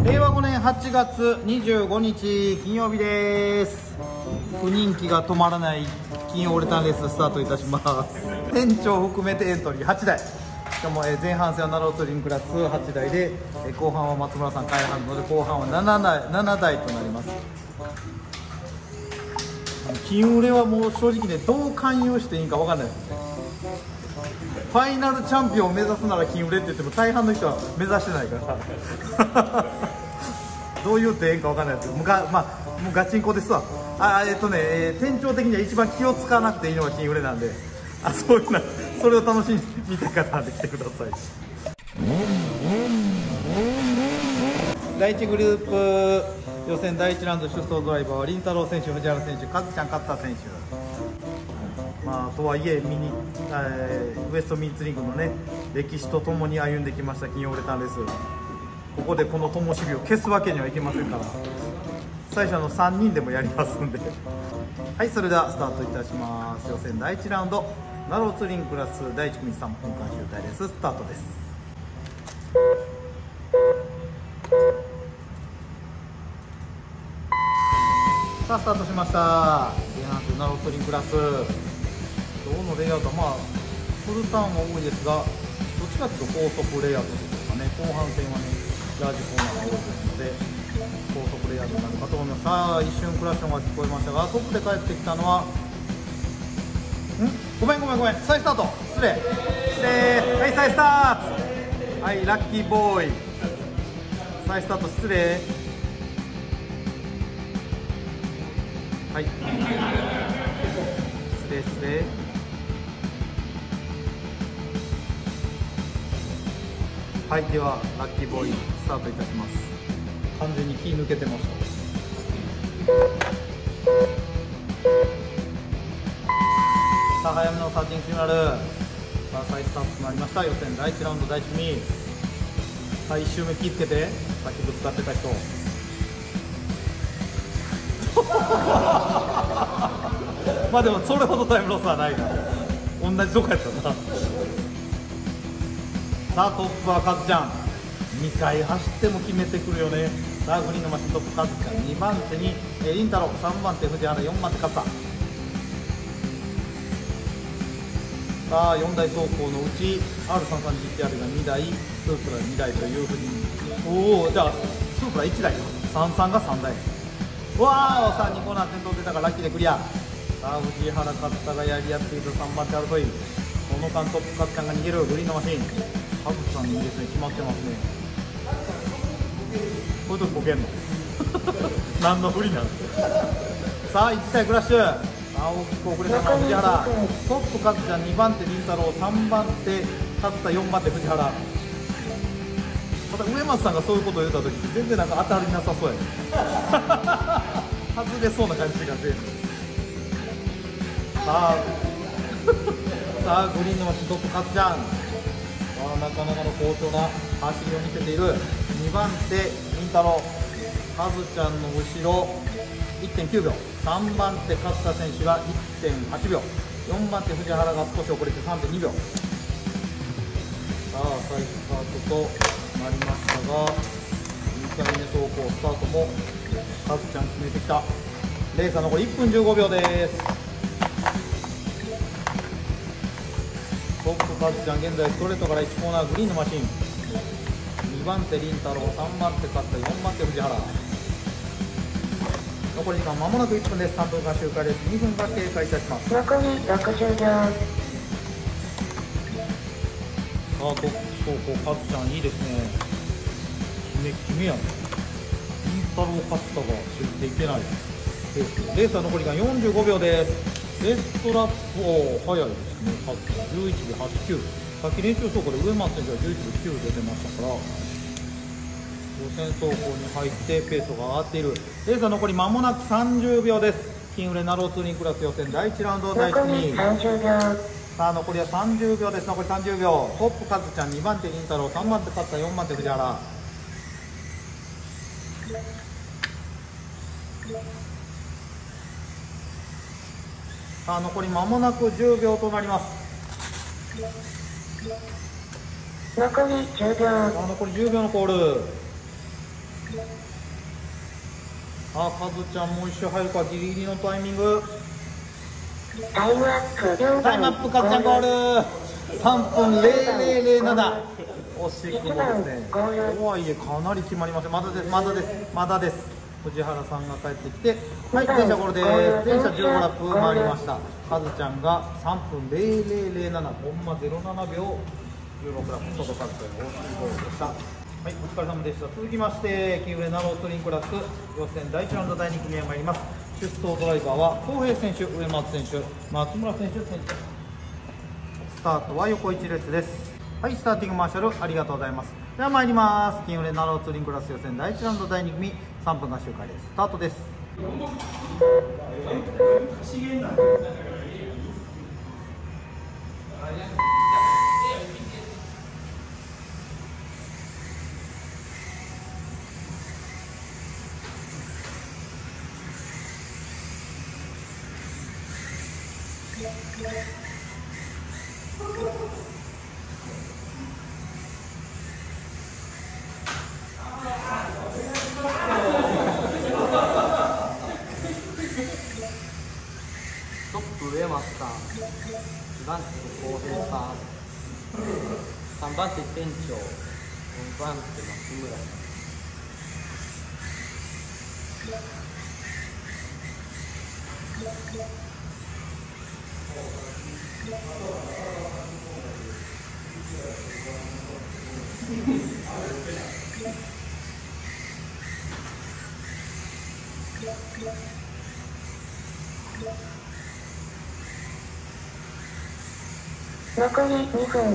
令和5年8月25日金曜日です。不人気が止まらない金曜ウレタンレーススタートいたします。店長含めてエントリー8台、しかも前半戦はナローツーリングクラス8台で、後半は松村さん帰らはるので後半は7台となります。金ウレはもう正直ね、どう勧誘していいか分かんないですね。ファイナルチャンピオンを目指すなら金ウレって言っても大半の人は目指してないからどういう点か分かんないですけど、もうガチンコですわ。店長的には一番気を使わなくていいのが金ウレなんで、そういうな、それを楽しみに見たい方なんで来てください。第1グループ予選第1ラウンド出走ドライバーは林太郎選手、藤原選手、カズちゃん、勝田選手。とはいえウエストミーツリングのね、歴史とともに歩んできました金曜ウレタンレース。ここでこの灯火を消すわけにはいけませんから、最初の3人でもやりますんではい、それではスタートいたします。予選第1ラウンドナローツーリングクラス第1組3分間周回レーススタートです。さあスタートしました。前半戦ナローツーリングクラス、今日のレイアウトはフルターンは多いですが、どっちかというと高速レイアウトですかね。後半戦はねラージコーナーが多いですので高速レイアウトになるかと思います。さあ一瞬クラッシュ音が聞こえましたが、トップで帰ってきたのはごめん再スタート、失礼はい、再スタート、はい、ラッキーボーイ再スタート、失礼はい失礼はい、ではラッキーボーイスタートいたします。完全に気抜けてました。さあ早めのスターティングシグナル、さあ再スタートとなりました。予選第1ラウンド第1組、さあ1周目気ぃつけて、さっきぶつかってた人でもそれほどタイムロスはないな、同じとこやったな。さあトップはカズちゃん、2回走っても決めてくるよね。さあグリーンのマシントップカズちゃん、2番手に林太郎、3番手藤原、4番手勝田。さあ4台走行のうち R33GTR が2台、スープラ2台というふうに、じゃあスープラ1台、33が3台、わー、さあ2コーナー先頭出たからラッキーでクリア。さあ藤原、勝田がやり合っている3番手争い、その間トップカズちゃんが逃げる。グリーンのマシンカズちゃんにいいですね、決まってますね。こういう時ボケんの何の不利なんですか。さあ1台クラッシュ、さあ大きく遅れたのは藤原、トップカズちゃん、2番手林太郎、3番手勝田、4番手藤原。また上松さんがそういうことを言った時って全然なんか当たりなさそうやね外れそうな感じが出る。さあグリーンのマシントップカズちゃん、なかなかの好調な走りを見せている。2番手林太郎、カズちゃんの後ろ 1.9 秒、3番手勝田選手が 1.8 秒、4番手藤原が少し遅れて 3.2 秒。さあ再スタートとなりましたが、2回目走行スタートもカズちゃん決めてきた。レースは残り1分15秒です。トップカズちゃん、現在ストレートから1コーナーグリーンのマシン、2番手林太郎、3番手勝田、4番手藤原。残り時間まもなく1分です。3分間周回レース2分が経過いたします。 残り60秒。 さあトップ走行カズちゃんいいですね、決めやん。林太郎勝田がついていけないレースは残り時間45秒です。レストラップ早いですね、11秒89。さっき練習走行で上松選手は11秒9出てましたから、予選走行に入ってペースが上がっている。レースは残り間もなく30秒です。金ウレナローツーリングクラス予選第1ラウンド第1組、さあ残りは30秒です。残り30秒、トップカズちゃん、2番手林太郎、3番手勝田、4番手藤原。さあ残り間もなく10秒となります。 残り10秒。 残り10秒のコール。 あ、カズちゃんもう一周入るか、ギリギリのタイミング。 タイムアップ。 タイムアップ、カズちゃんゴール。3分0007。惜しくもですね。とはいえ、かなり決まりません。まだです、まだです、まだです。藤原さんが帰ってきて、はい、電車ゴールです。電車15ラップ回りました。カズちゃんが3分0007、コンマ07秒16ラップ届かずという大きいゴールでした。はい、お疲れ様でした。続きまして、木上ナロースリンクラス予選第1ラウンド第2組へ参ります。出走ドライバーは浩平選手、上松選手、松村選手、選手。スタートは横一列です。はい、スターティングマーシャルありがとうございます。では参ります。金売れナローツーリンクラス予選第1ラウンド第2組3分合周回です。スタートです。 トップ上松さん、2番手浩平さん、3番手店長、4番手松村さん。 残り2分。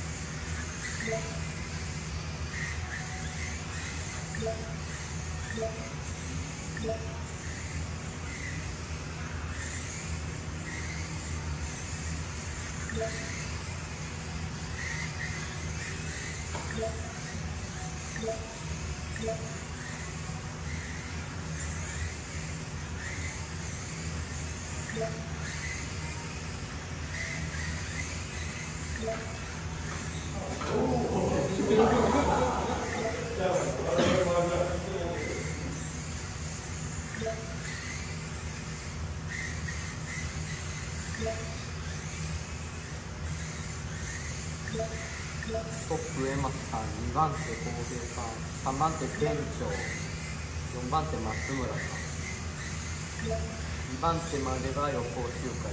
トップ上松さん、2番手浩平さん、3番手店長、4番手松村さん、2番手までが予行周回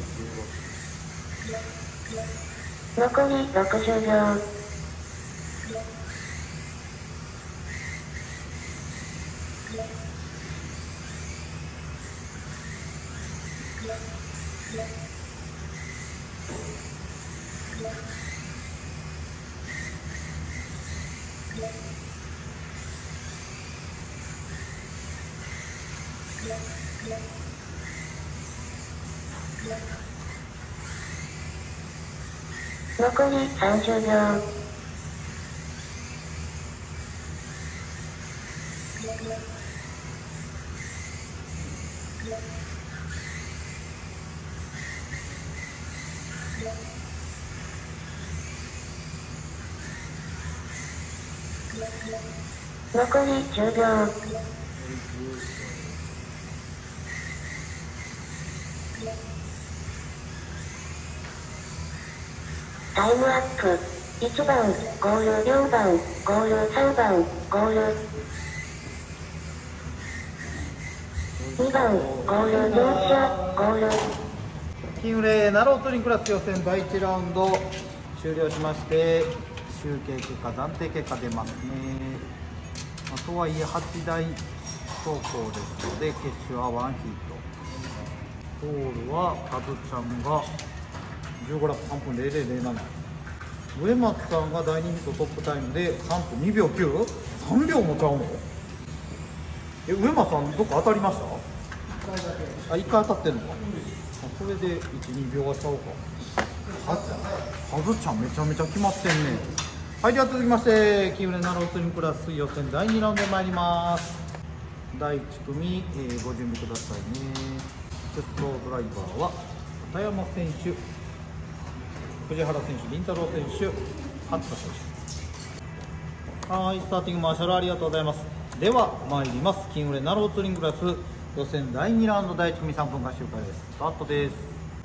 15分。 残り60秒。残り30秒。残り10秒。タイムアップ。1番ゴール、4番ゴール、3番ゴール、2番ゴール、電車ゴール。 金売れナローツーリンクラス予選第1ラウンド終了しまして、集計結果、暫定結果出ますね。とはいえ8台走行ですので、決勝はワンヒット。ゴールはカズちゃんが15ラップ3分0007。上松さんが第2ヒットトップタイムで3分2秒 9？ 3 秒もちゃうの？上松さんどこ当たりました？あ、1回当たってんのか。それで1、2秒はちゃうか。カズちゃんめちゃめちゃ決まってんね。はい、では続きまして、キウレナローツーリンクラス予選第2ラウンド参ります。第1組、ご準備くださいね。出走ドライバーは片山選手、藤原選手、林太郎選手、初田選手。はい、スターティングマーシャルありがとうございます。 では参ります。金売れナローツーリングクラス予選第2ラウンド第1組3分間周回です。スタートです。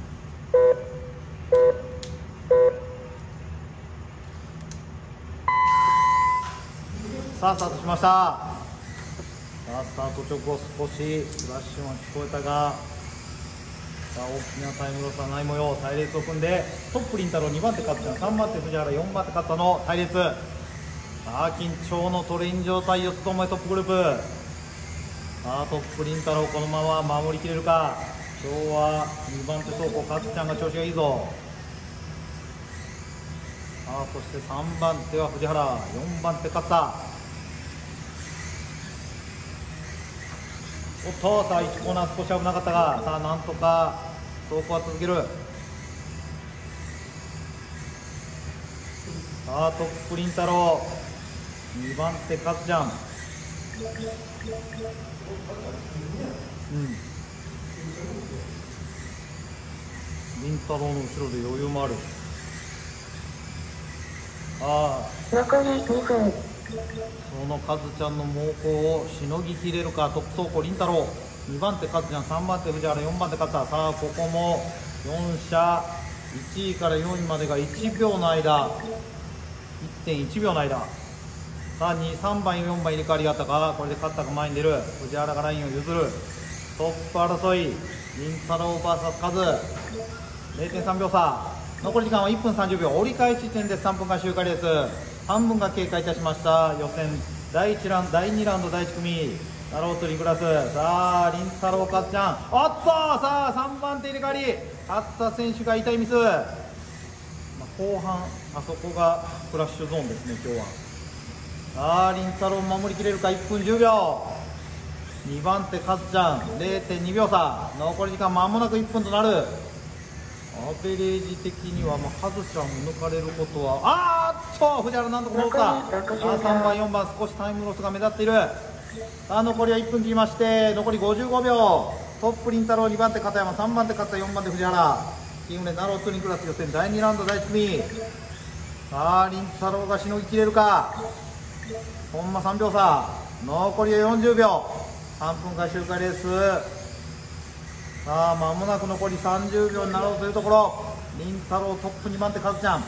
さあスタートしました。さあスタート直後少しフラッシュは聞こえたが、さあ大きなタイムロスはない模様。隊列を組んでトップリン太郎2番手勝ちゃん、3番手藤原、4番手勝田の隊列。さあ緊張のトレイン状態を務めトップグループ。さあトップリン太郎このまま守りきれるか。今日は2番手走行勝ちゃんが調子がいいぞ。さあそして3番手は藤原、4番手勝田。おっと、さあ1コーナー少し危なかったが、さあなんとか走行は続ける。さあトップリン太郎、2番手勝ちゃん、リン太郎の後ろで余裕もある。 残り2分。 そのカズちゃんの猛攻をしのぎきれるか。トップ走行リン太郎、2番手カズちゃん、3番手藤原、4番手勝田。さあここも4車1位から4位までが1秒の間、 1.1 秒の間。さあ3番4番入れ替わりがあったか。これで勝田が前に出る。藤原がラインを譲る。トップ争い、リン太郎 VS カズ 0.3 秒差。残り時間は1分30秒。折り返し地点で3分間周回レース。半分が経過いたしました。予選第2ラウンド第1組ナローツーリングクラス。さあリン太郎かっちゃん、おっと、さあ3番手入れ替わり、勝田選手が痛いミス。後半あそこがフラッシュゾーンですね今日は。さあリン太郎守りきれるか。1分10秒。2番手かっちゃん 0.2 秒差。残り時間間もなく1分となる。アベレージ的にはカズちゃんも抜かれることは、藤原なんとか戻った。3番4番少しタイムロスが目立っている。さあ残りは1分切りまして、残り55秒。トップリン太郎、2番手片山、3番手勝田、4番手藤原。金売れナローツーリングクラス予選第2ラウンド第1組。さあリン太郎がしのぎきれるか。ほんま3秒差。残りは40秒。3分間周回レース。さあ間もなく残り30秒になろうというところ。リン太郎トップ、2番手カズちゃん。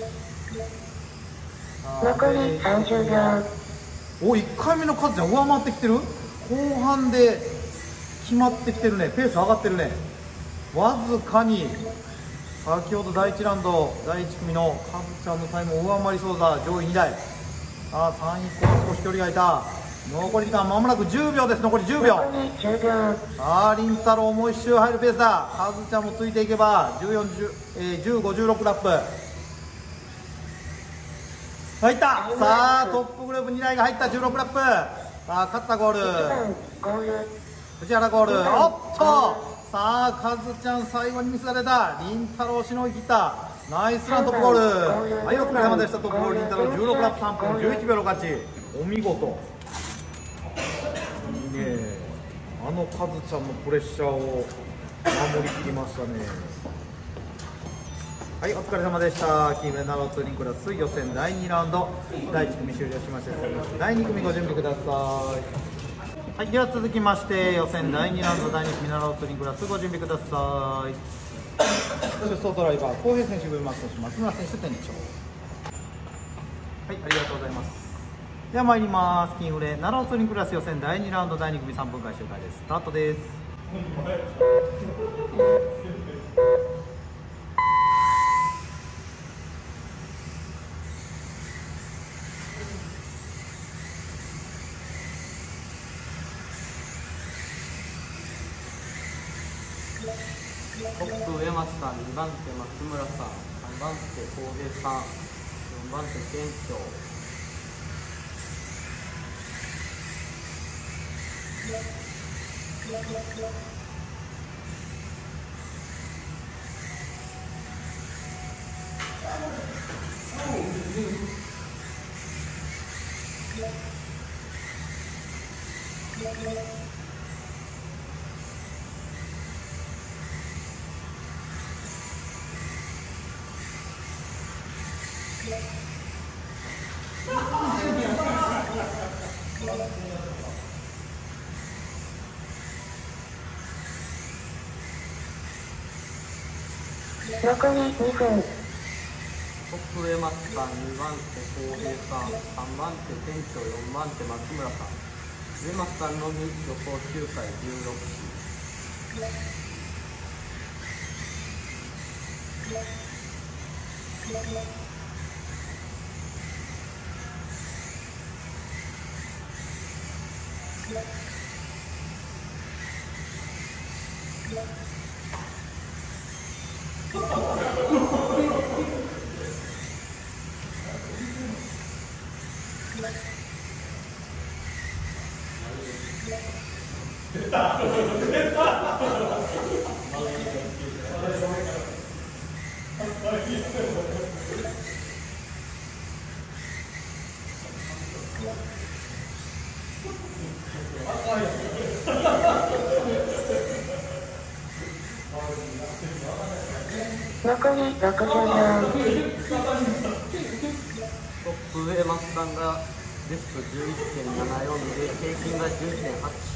残り30秒。 1回目のカズちゃん上回ってきてる。後半で決まってきてるね。ペース上がってるね。わずかに先ほど第1ラウンド第1組のカズちゃんのタイムを上回りそうだ。上位2台。さあ3位以降は少し距離が空いた。残り時間まもなく10秒です。残り10秒。さあリン太郎もう1周入るペースだ。カズちゃんもついていけば15、16ラップ入った。さあトップグループ2台が入った。16ラップ。さあ勝田ゴール、藤原ゴール。おっと、さあカズちゃん最後にミスが出た。リン太郎しのぎ切った。ナイスラントップゴール。はい、お疲れ様でした。トップゴールリン太郎16ラップ3分11秒の勝ち。お見事。いいね。あのカズちゃんのプレッシャーを守りきりましたね。はい、お疲れ様でした。金売れナローツーリングクラス予選第2ラウンド第1組終了しまして、第2組ご準備ください。はい、では続きまして予選第2ラウンド第2組ナローツーリングクラスご準備ください。出走ドライバー浩平選手、上松選手、松村選手、店長。はい、ありがとうございます。では参ります。金売れナローツーリングクラス予選第2ラウンド第2組3分間周回です。スタートです。 トップ上松さん、2番手松村さん、3番手浩平さん、4番手店長。 残り2分。 トップ上松さん、2番手浩平さん、3番手店長、4番手松村さん。上松さんのみ予想9回16 残り60秒。 トップ上松さんがベスト 11.74 で平均が 11.8。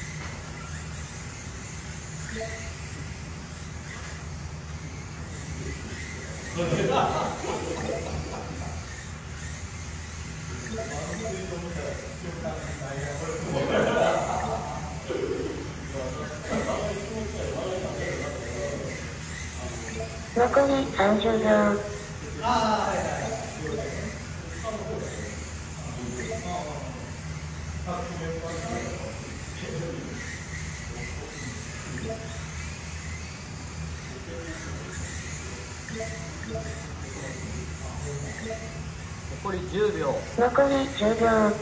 残り30秒。 残り10秒。 残り10秒。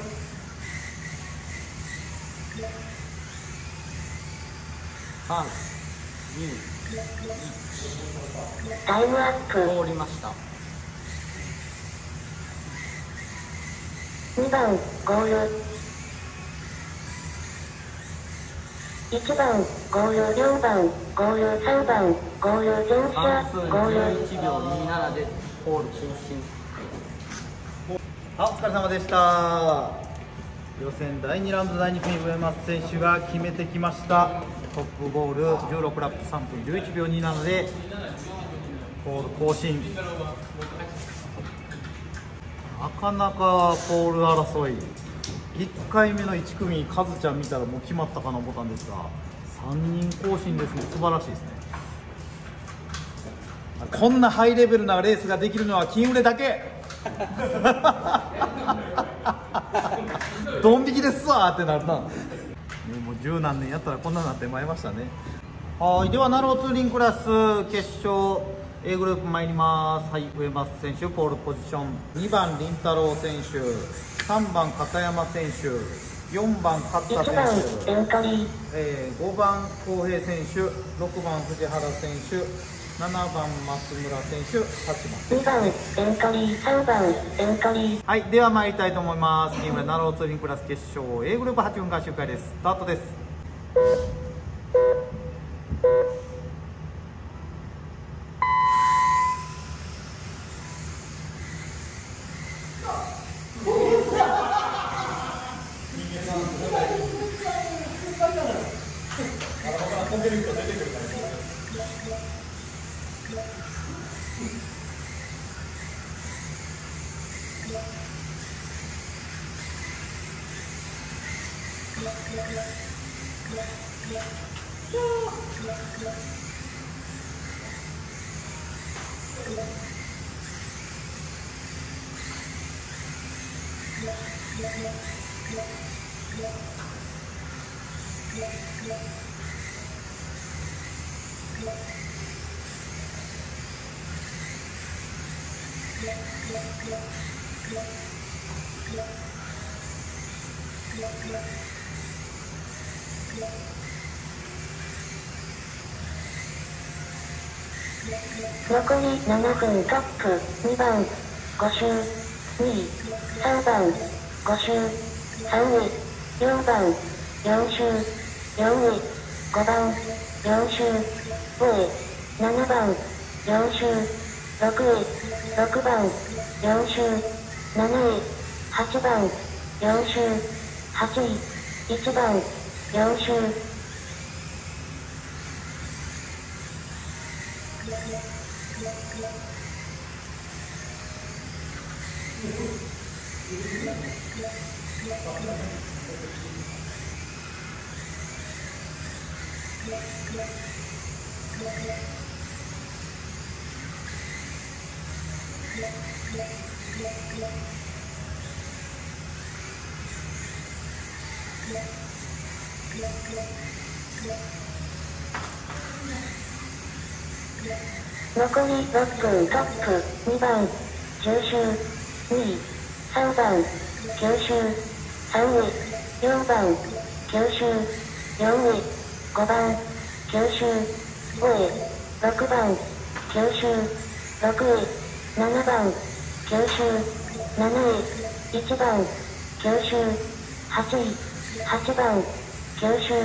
3、2、 タイムアップ。 1。通りました。 2番ゴール。1番ゴール、4番ゴール、3番ゴール、4車 3分ゴール。 11秒27でポール進出。 お疲れ様でした。予選第2ラウンド第2組、上松選手が決めてきました。トップゴール16ラップ3分11秒27でポール更新。なかなかポール争い、1回目の1組カズちゃん見たらもう決まったかな思ったんですが、3人更新ですね。素晴らしいですね。こんなハイレベルなレースができるのは金売れだけドン引きですわってなるな。もう十何年やったらこんなになってまいりましたね。はい、ではナローツーリンクラス決勝 A グループ参ります。はい、上松選手ポールポジション、2番林太郎選手、3番片山選手、4番勝田 1番選エントリー。 手、5番浩平選手、6番藤原選手、7番松村選手、8番 2番エントリー、3番エントリー。 はい、では参りたいと思います。ゲームナローツーリングクラス決勝 A グループ8分間周回です。スタートです。 残り7分。トップ2番5周、2位3番5周、3位4番4周、4位5番4周、5位7番4周、6位6番4周、7位8番4周、8位1番4周。 残り6分トップ2番中周2位3番九州3位4番九州4位5番九州5位6番九州6位7番九州7位1番九州8位8番九州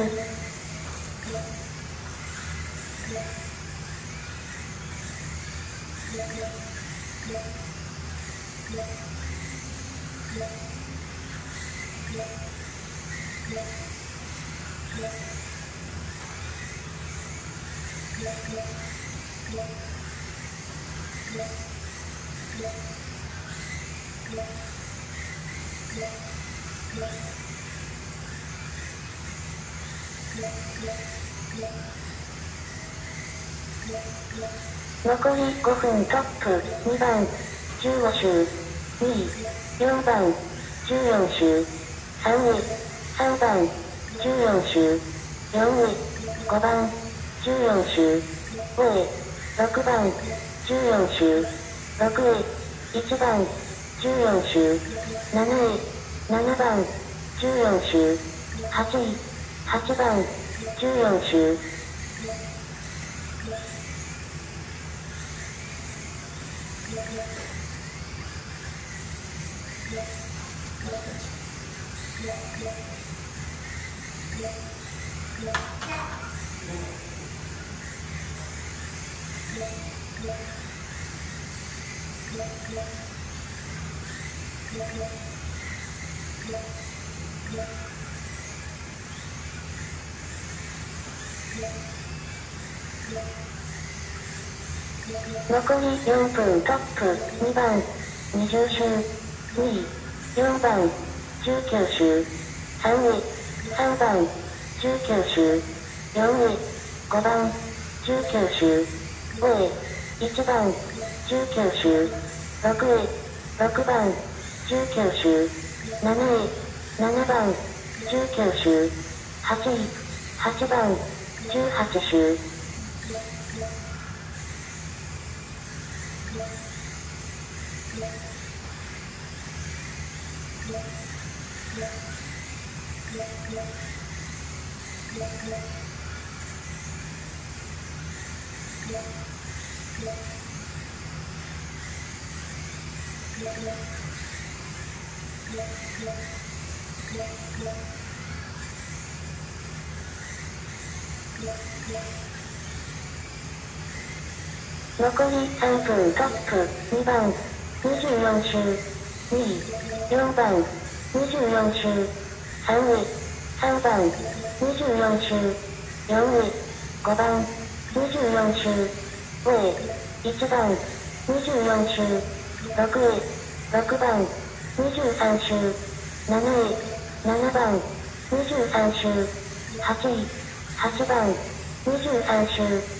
残り5分トップ2番15周2位4番14周3位3番14周4位5番14周5位6番14周6位1番14周7位7番14周8位8番14周残り4分トップ2番20周2位4番19周3位3番19周4位5番19周5位1番19周6位6番19周7位7番19周8位8番18周残り3分トップ2番24周2位4番24周3位3番24周4位5番24周5位1番24周6位6番23周7位7番23周8位8番23周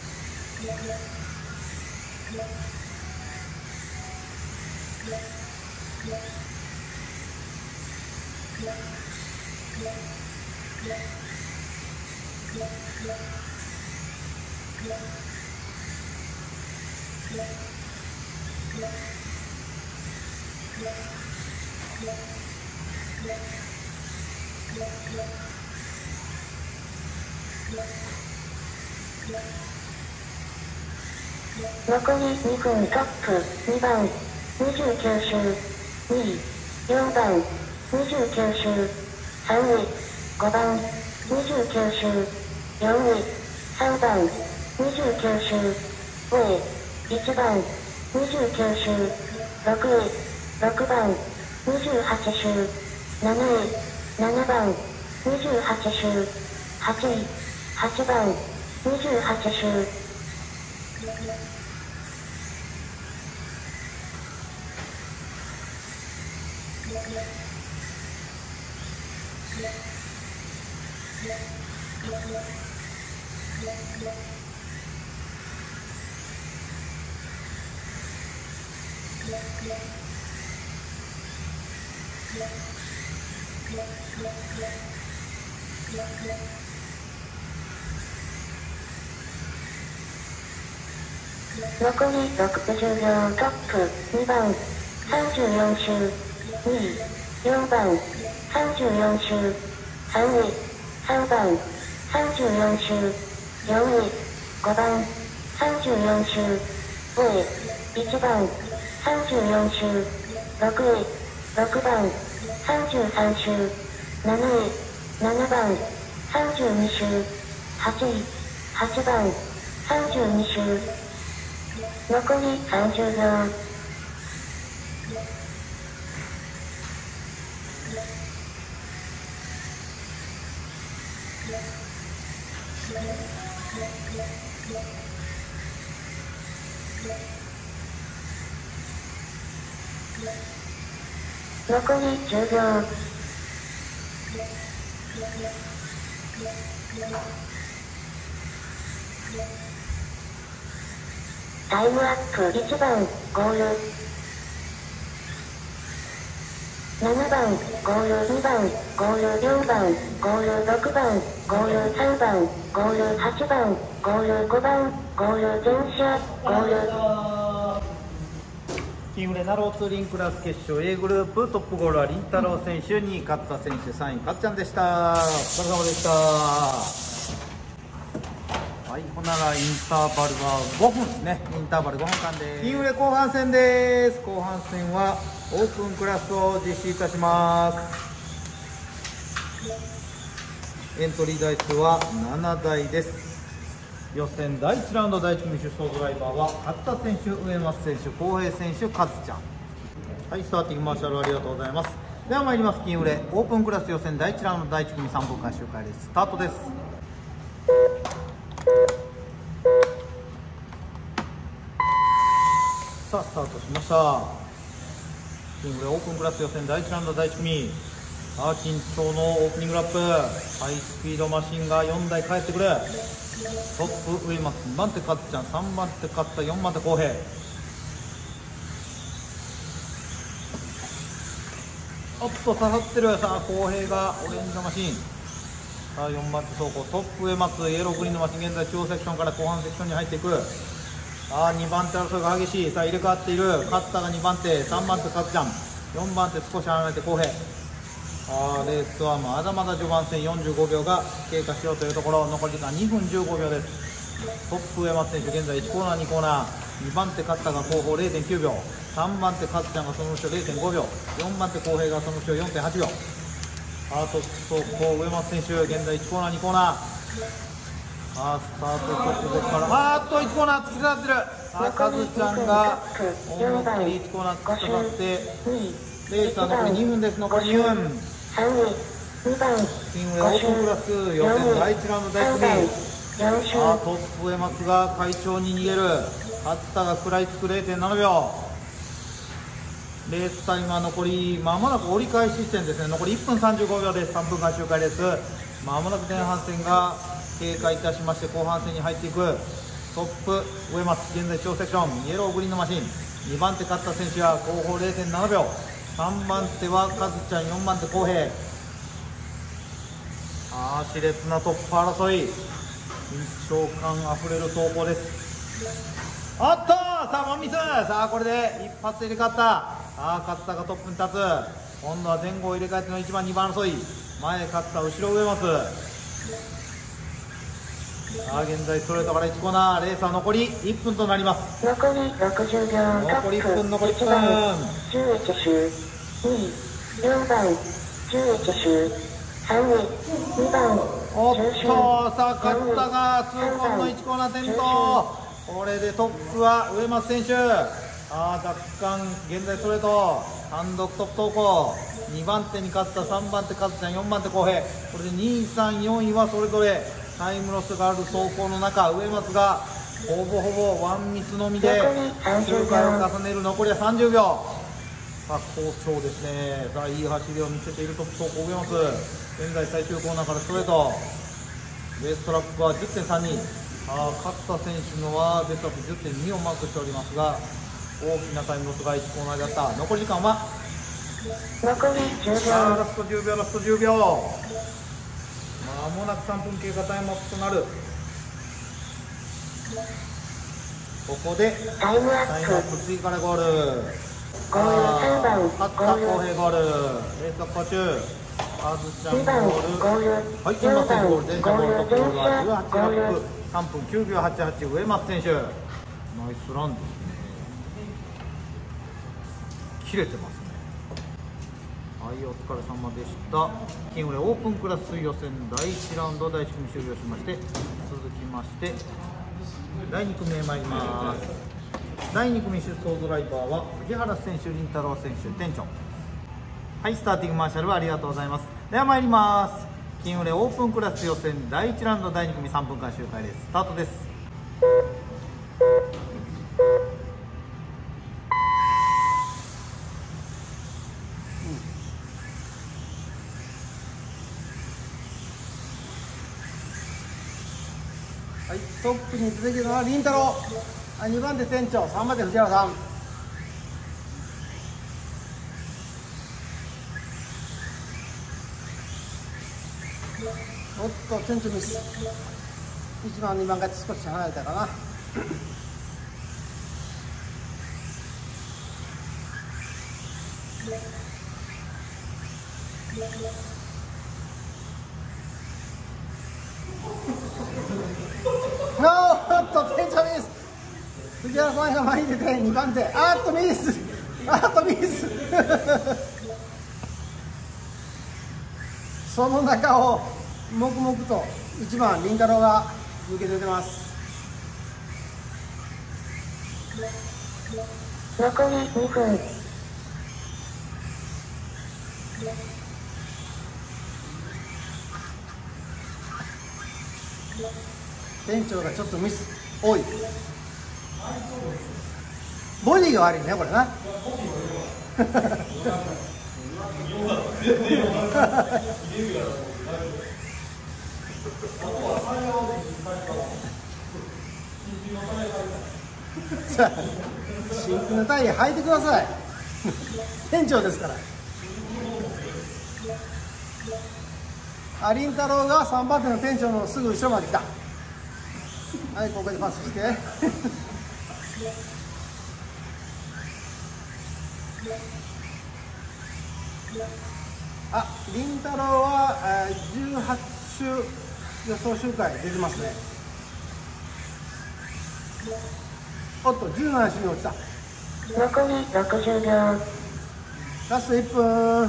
残り2分トップ2番29周2位4番29周3位5番29周4位3番29周5位1番29周6位6番28周7位7番28周8位8番28周残り60秒。トップ2番34周、2位4番34周、3位3番34周、4位5番34周、5位1番34周、6位6番33周、7位7番32周、8位8番32周。残り30秒。残り10秒。タイムアップ。1番ゴール、7番ゴール、2番ゴール、4番ゴール、6番ゴール、3番ゴール、8番ゴール、5番ゴール、全車ゴール。 金売れナローツーリンクラス決勝 A グループ、トップゴールは凛太郎選手、2位勝田選手、3位かっちゃんでした。お疲れ様でした。はい、ほならインターバルは5分ですね。インターバル5分間です。金売れ後半戦です。後半戦はオープンクラスを実施いたします。エントリー台数は7台です。予選第1ラウンド第1組出走ドライバーは勝田選手、上松選手、浩平選手、カズちゃん。はい、スターティングマーシャルありがとうございます。では参ります。金売れオープンクラス予選第1ラウンド第1組3分間周回レーススタートです。さあスタートしました。金売れオープンクラス予選第1ラウンド第1組、緊張のオープニングラップ、ハイスピードマシンが4台帰ってくる。トップ上松、2番手カズちゃん、3番手勝田、4番手浩平。おっと刺さってる。さあ浩平がオレンジのマシン。さあ4番手走行、トップ上松、イエローグリーンのマシン、現在中央セクションから後半セクションに入っていく。さあ2番手争いが激しい。さあ入れ替わっている。勝田が2番手、3番手カズちゃん、4番手少し離れて浩平。レースはまだまだ序盤戦、45秒が経過しようというところ。残り時間2分15秒です。トップ上松選手、現在1コーナー2コーナー、2番手勝田が後方 0.9 秒、3番手カズちゃんがその後ろ 0.5 秒、4番手浩平がその後ろ 4.8 秒。トップ走行上松選手、現在1コーナー2コーナー。スタート直後から1コーナー突き刺さってる。カズちゃんが思いっきり1コーナー突き刺さって、レースは残り2分です。残り2分。金売れオープンクラス予選第1ラウンド第1組、トップ上松が快調に逃げる。勝田が食らいつく 0.7 秒。レースタイムは残りまもなく折り返し地点ですね。残り1分35秒です。3分間周回レース、まもなく前半戦が経過いたしまして後半戦に入っていく。トップ上松、現在小セクション、イエローグリーンのマシン、2番手勝田選手は後方 0.7 秒、3番手はカズちゃん、4番手浩平。熾烈なトップ争い、緊張感あふれる走行です。さあワンミス。さあこれで一発で入れ替わった。勝田がトップに立つ。今度は前後を入れ替えての1番2番争い、前勝田、後ろ上松。現在ストレートから1コーナー、レースは残り1分となります。 残り60秒。 残り1分、残り1分。 1番11周、2位4番11周、3位2番10周。 さあ勝田が痛恨の1コーナー転倒。これでトップは上松選手。若干現在ストレート単独トップ走行、2番手に勝田、3番手カズちゃん、4番手浩平。これで2位3位4位はそれぞれタイムロスがある走行の中、上松がほぼほぼワンミスのみで周回を重ねる。残りは30秒。 さあ好調ですね。さあいい走りを見せているトップ走行上松。現在最終コーナーからストレート。ベーストラップは 10.32。勝田選手のはベーストラップ 10.2 をマークしておりますが、大きなタイムロスが1コーナーであった。残り時間は残り10 さあ秒。 ラスト10秒、ラスト10秒。まもなく3分経過、タイムアップとなる。ここでタイムアタイムアッップ。 プ、次からゴール。 ゴール3番。 勝田ゴール浩平ゴール。レース突破中。カズちゃん 2番。 ゴール。 ゴール。 はい、上松選手ゴール。前者ゴール、トップゴールは18ラップ、3分9秒88、上松選手。ナイスランですね。切れてますね。はい、お疲れ様でした。金売れオープンクラス予選第1ラウンド第1組終了しまして、続きまして第2組へ参ります。第2組出走ドライバーは藤原選手、林太郎選手、店長。はい、スターティングマーシャルはありがとうございます。では参ります。金売れオープンクラス予選第1ラウンド第2組3分間周回レーススタートです。 はい、トップに続けるのは林太郎、2番手店長、3番手藤原さん。おっと店長ミス。1番2番が少し離れたかな。おっと店長ミス。藤原さんが前に出て2番手、ミス、ミスその中を黙々と1番林太郎が抜け出てます。 残り2分。 店長がちょっとミス多い。ボディが悪いねこれな。さあ新品のタイヤ履いてください。店長ですから。林太郎が3番手の店長のすぐ後ろまで来た。はい、ここでパスして。林太郎は18周予想周回出てますね。おっと17周に落ちた。 残り60秒。 ラスト1分。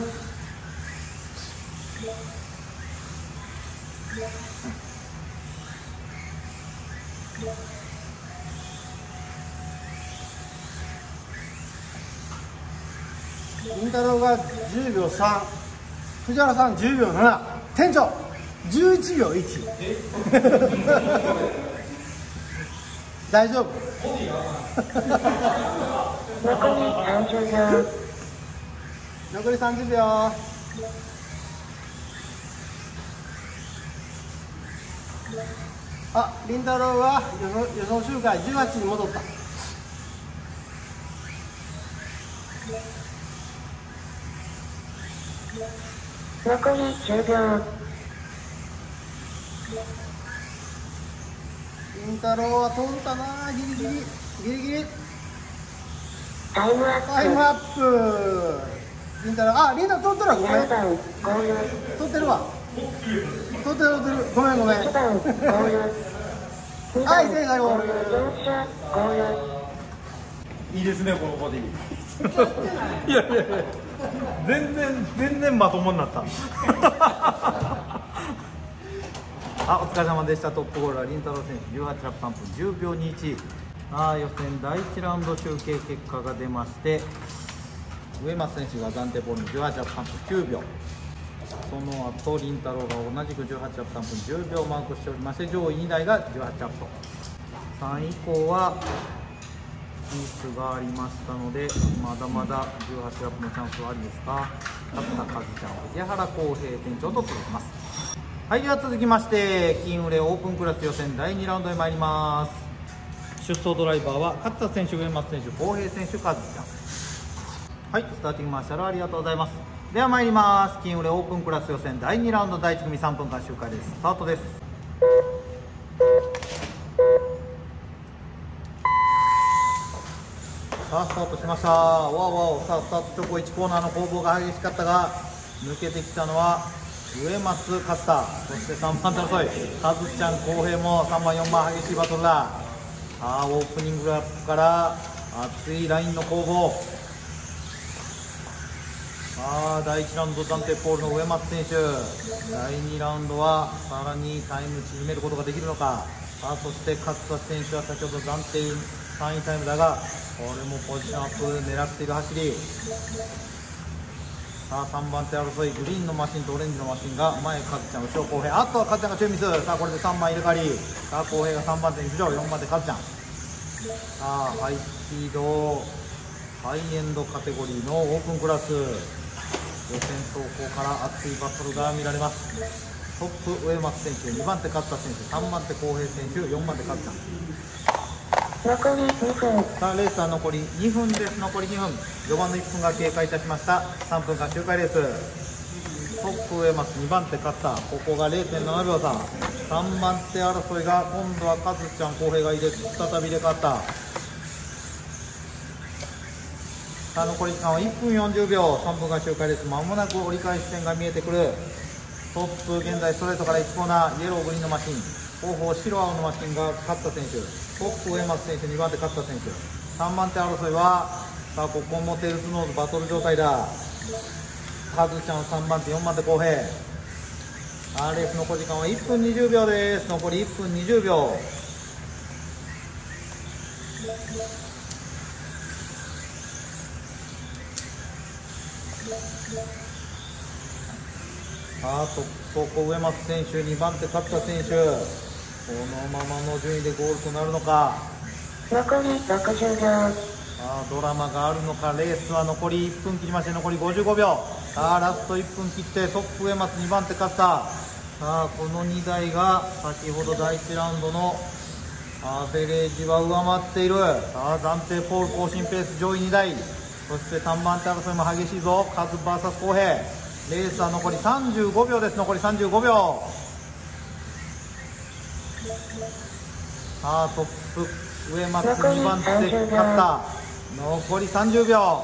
林太郎が10秒3、藤原さん10秒7、店長11秒1。大丈夫。 残り30秒。 残り30秒。林太郎は予想周回18に戻った。 残り10秒。 林太郎は通ったな、ギリギリ。 タイムアッタイムアップ。林太郎、林太郎通ってるわ、ごめん。 3番ゴール。 通ってるわ。通ってる。ごめん。 1番ゴール。2番はい、正解ゴール。 4車ゴール。 いいですね、このボディ。いや全然まともになった。お疲れ様でした。トップゴールは林太郎選手、18ラップ3分10秒21。予選第1ラウンド集計結果が出まして、上松選手が暫定ポールに18ラップ3分9秒、その後林太郎が同じく18ラップ3分10秒をマークしておりまして、上位2台が18ラップと、3位以降はスがありましたので、まだまだ18ラップのチャンスはありですが、勝ったカズちゃんを藤原康平店長と続きます。はい、では続きまして金売れオープンクラス予選第2ラウンドへ参ります。出走ドライバーは勝田選手、上松選手、康平選手、カズちゃん。はい、スターティングマーシャルありがとうございます。では参ります。金売れオープンクラス予選第2ラウンド第1組3分間周回です。スタートです。さあスタートしました。わおわお。さあスタート直後1コーナーの攻防が激しかったが、抜けてきたのは上松勝田、そして3番手争いカズちゃん康平も3番4番激しいバトルだ。さあオープニングラップから熱いラインの攻防。さあ第1ラウンド暫定ポールの上松選手、第2ラウンドはさらにタイム縮めることができるのか。さあそして勝田選手は先ほど暫定3位タイムだが、これもポジションアップ狙っている走り。さあ3番手争い、グリーンのマシンとオレンジのマシンが前、カズちゃん後ろ康平、あっとカズちゃんが注意ミス。さあこれで3番入れ替わり。さあ康平が3番手に浮上、4番手カズちゃん。さあハイスピードハイエンドカテゴリーのオープンクラス予選走行から熱いバトルが見られます。トップ上松選手、2番手勝田選手、3番手康平選手、4番手カズちゃん。 残り2分。 さあレースは残り2分です。残り2分、序盤の1分が経過いたしました。3分間周回レース。トップ上松、2番手勝田、ここが 0.7 秒差。3番手争いが今度はカズちゃん康平が再び入れ替わった。さあ残り時間は1分40秒。3分間周回レース、まもなく折り返し線が見えてくる。トップ現在ストレートから1コーナー、イエローグリーンのマシン、後方白青のマシンが勝田選手、トップ上松選手、2番手勝田選手。3番手争いはさあここもテールスノーズバトル状態だ。カズちゃん3番手、4番手康平。さあレース残り時間は1分20秒です。残り1分20秒。さあトップ走行上松選手、2番手勝田選手、このままの順位でゴールとなるのか。 残り60秒。 さあドラマがあるのか。レースは残り1分切りまして、残り55秒。さあラスト1分切ってトップ上松、2番手勝田。さあこの2台が先ほど第1ラウンドのアベレージは上回っている。さあ暫定ポール更新ペース上位2台、そして3番手争いも激しいぞ。カズ VS 康平。レースは残り35秒です。残り35秒。さあトップ上松、2番手勝田、残り30秒。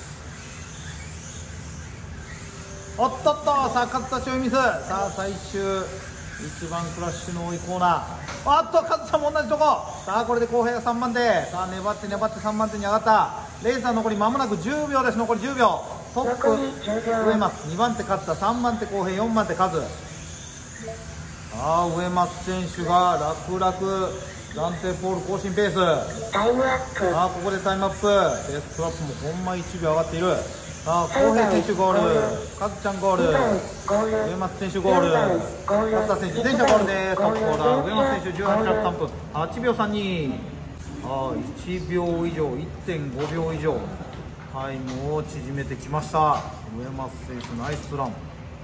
おっとっと、さあ勝田注意ミス。さあ最終一番クラッシュの多いコーナー。あっと勝田も同じとこ。さあこれで康平が3番手。さあ粘って粘って3番手に上がった。レースは残り間もなく10秒です。残り10秒。トップ上松、2番手勝田、3番手康平、4番手カズ。さあ上松選手が楽々暫定ポール更新ペース。 タイムアップ。 さあここでタイムアップ。ベストアップもほんま1秒上がっている。さあ康平選手ゴール、カズちゃんゴール、上松選手ゴール、勝田選手全車ゴールです。トップオーダー上松選手18ラップ3分8秒32。1秒以上、1.5 秒以上タイムを縮めてきました。上松選手ナイスラン。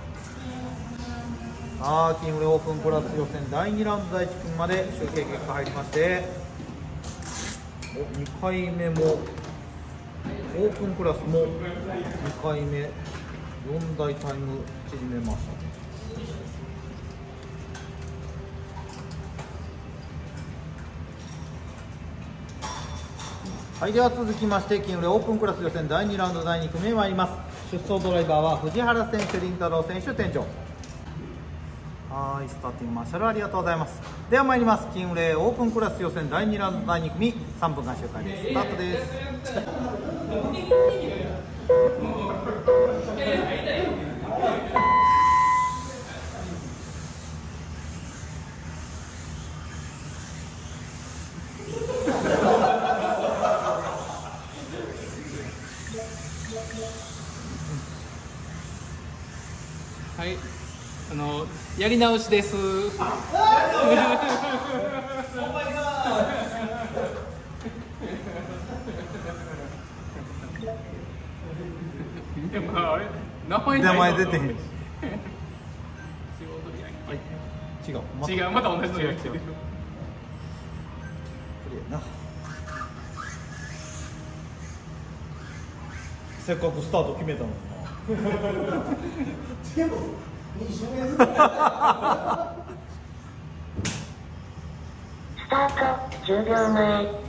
さあ金売れオープンクラス予選第2ラウンド第1組まで集計結果入りまして、2回目もオープンクラスも2回目4台タイム縮めました。はい、では続きまして金売れオープンクラス予選第2ラウンド第2組へ参ります。出走ドライバーは藤原選手、林太郎選手、店長。はい、スターティングマーシャルありがとうございます。では参ります。金売れオープンクラス予選第2ラウンド第2組3分間周回です。スタートです。 はい、やり直しです。 でもあれ名前名前出てへんし。 仕事じゃはい。違う。 ん違うまた同じのやってるこれやな。せっかくスタート決めたのにな。 でも20年スタート10秒前。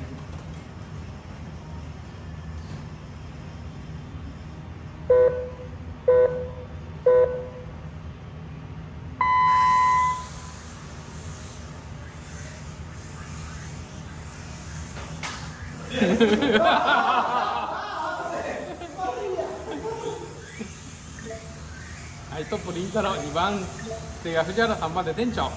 はい、トップりんたろう、2番手が藤原、3番手店長。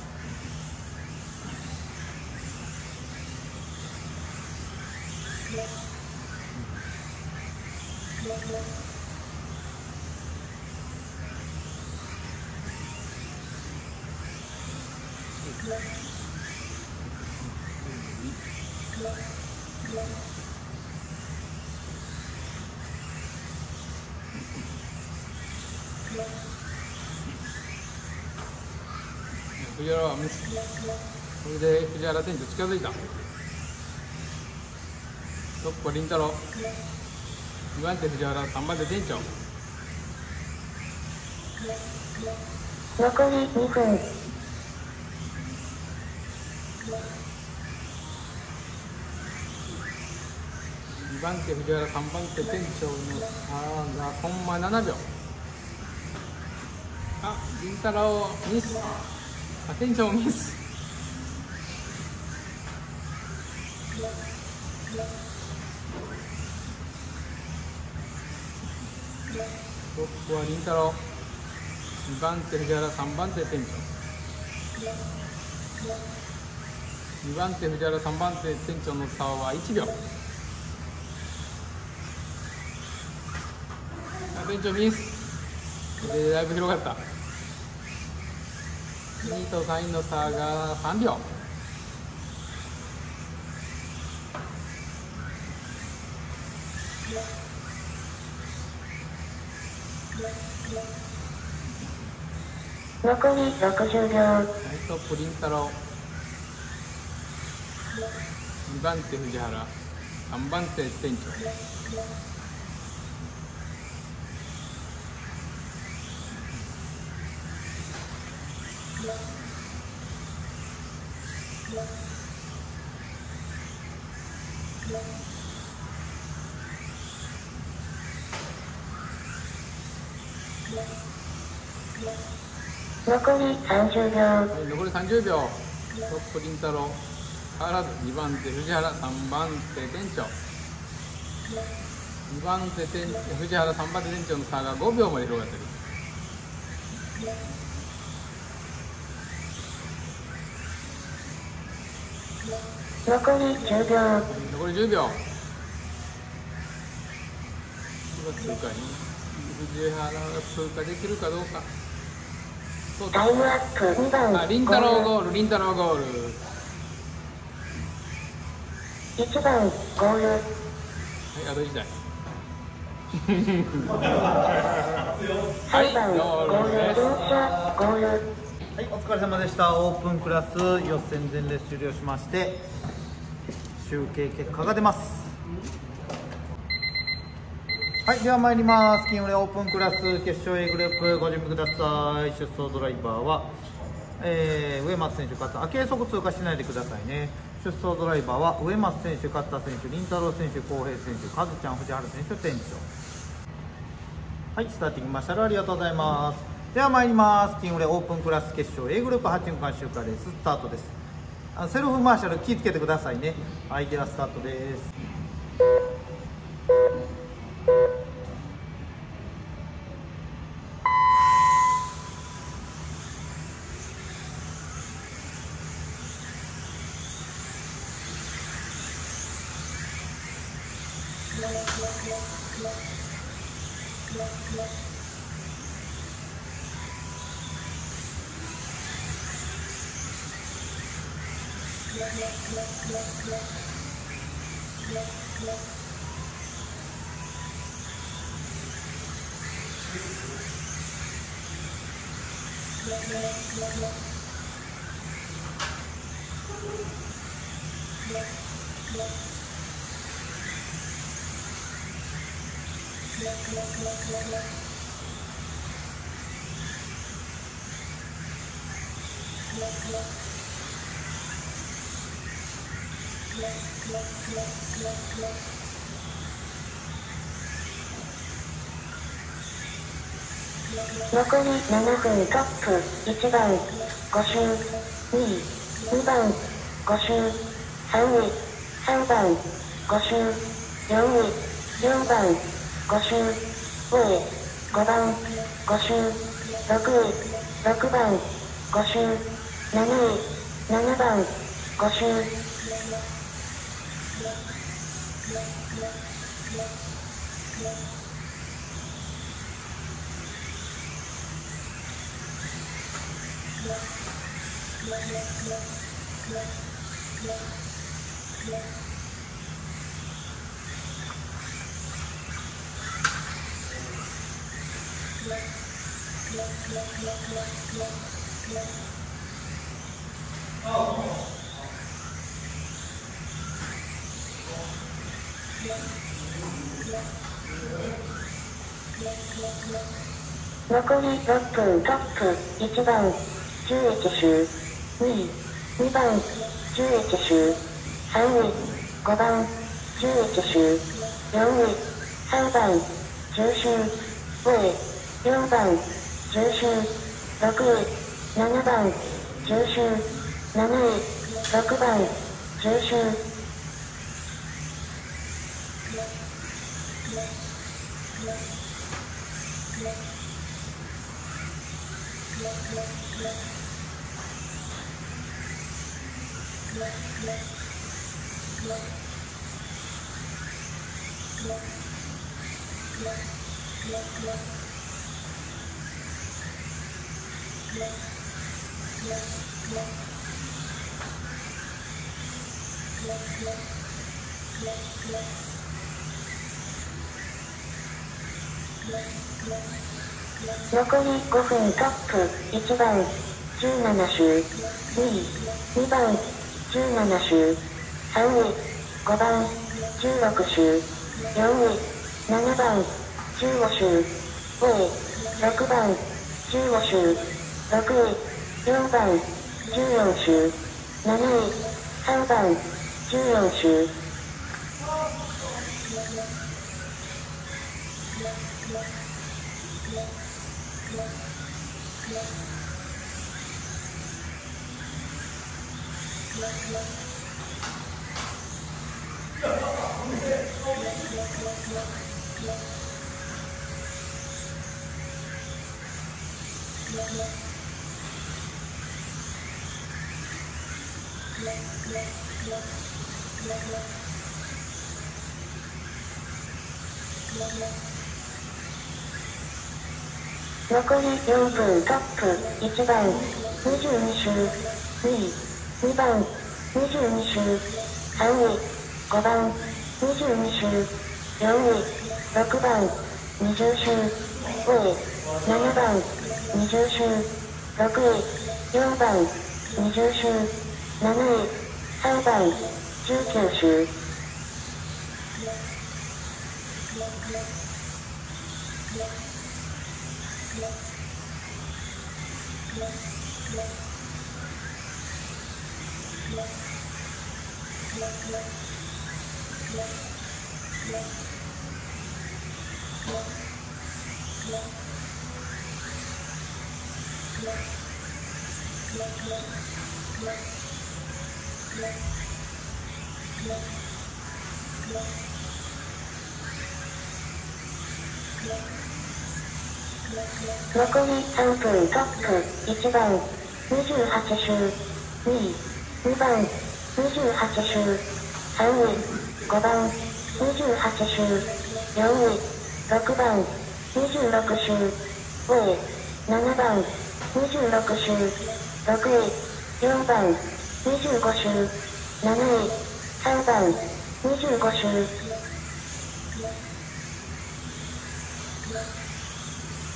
藤原はミス。これで藤原店長近づいた。トップはりんたろう、2番手藤原、3番手店長。 残り2分。 2番手藤原、3番手店長の差がコンマ7秒。あ、りんたろうミス。あ、店長ミス。トップはりんたろう、2番手藤原、3番手店長。2番手藤原、3番手店長の差は1秒。あ、店長ミス。でだいぶ広がった。2位と3位の差が3秒。 残り60秒。 はい、トップりんたろう、2番手藤原、3番手店長。 残り30秒。 はい、残り30秒。トップりんたろう変わらず、2番手藤原、3番手店長。2番手藤原、3番手店長の差が5秒まで広がってる。 残り10秒。 残り10秒。通過に藤原が通過できるかどうか。そうだ。 タイムアップ2番。 あ、りんたろうゴール、りんたろうゴール。 1番ゴール。 はい、あと1台。はい、 3番ゴール。電車ゴール。 はい、お疲れ様でした。オープンクラス予選前列終了しまして、集計結果が出ます。はい、では参ります。金浦オープンクラス決勝 A グループご準備ください。出走ドライバーは、上松選手、勝田、計測通過しないでくださいね。出走ドライバーは上松選手、勝田選手、林太郎選手、浩平選手、カズちゃん、藤原選手、店長。はい、スターティングマーシャルありがとうございます。では参ります。金浦オープンクラス決勝 A グループ8分間周回レーススタートです。セルフマーシャル気をつけてくださいね。はい、ではスタートです。 残り7分トップ1番5周2番5周3位3番5周4位4番5周5位5番5周6位6番5周7位7番5周残り6分トップ1番11周2番11周3位5番11周4位3番10周5位4番10周6位7番10周7位6番10周残り5分トップ1番17周2番17周3位5番16周4位7番15周5位6番15周6位4番14周7位3番14周残り4分トップ1番22周2番22周3位5番22周4位6番20周5位7番20周6位4番20周7位3番19周残り3分トップ1番28周2番28周3位5番28周4位6番26周5位7番26周6位4番25周7位3番25周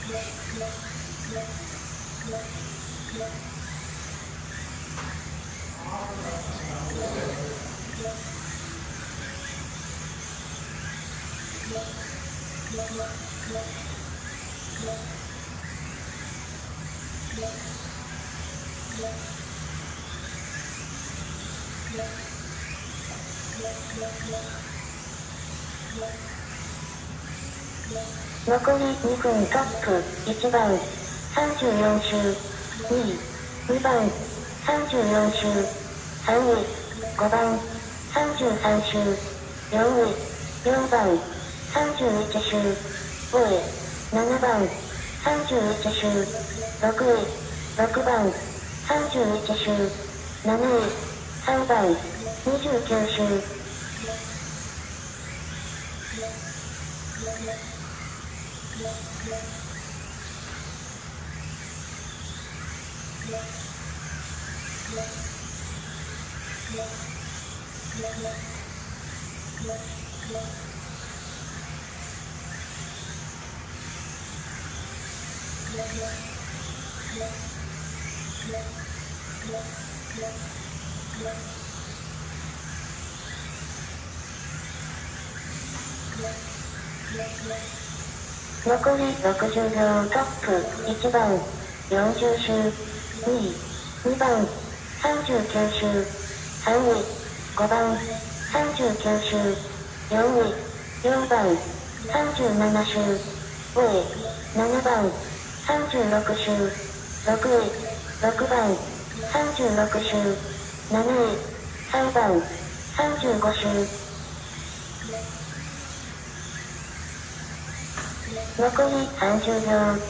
残り2分トップ1番34周2番34周3位5番33周4位4番31周5位7番31周6位6番31周7位3番29周残り60秒トップ1番40周2番39周3位5番39周4位4番37周5位7番36周6位6番36周7位3番35周残り30秒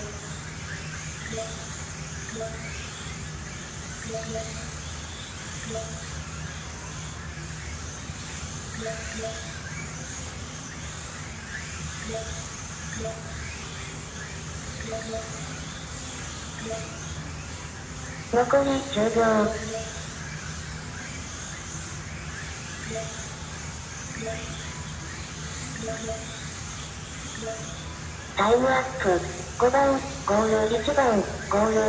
残り10秒タイムアップ5番ゴール1番ゴール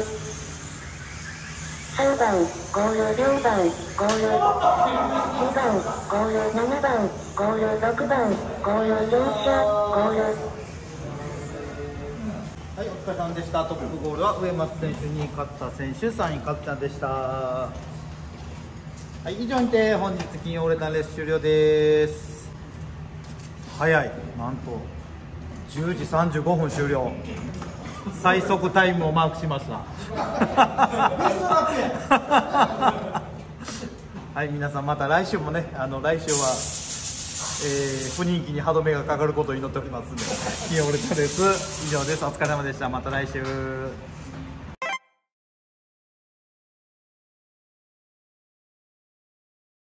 3番ゴール4番ゴール2番ゴール7番ゴール6番ゴール4車ゴールはい、お疲れ様でした。トップゴールは上松選手、2位勝田選手、3位勝ちゃんでした。はい、以上にて本日金曜レタンレース終了です。早い、なんと10時35分終了。最速タイムをマークしました。はい、皆さんまた来週もね、来週は、不人気に歯止めがかかることを祈っておりますので、金曜レタンレース以上です。お疲れ様でした。また来週。